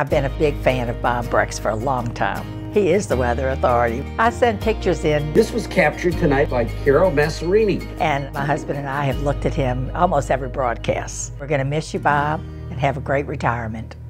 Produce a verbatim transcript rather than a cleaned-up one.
I've been a big fan of Bob Breck's for a long time. He is the weather authority. I send pictures in. This was captured tonight by Carol Masserini. And my husband and I have looked at him almost every broadcast. We're going to miss you, Bob, and have a great retirement.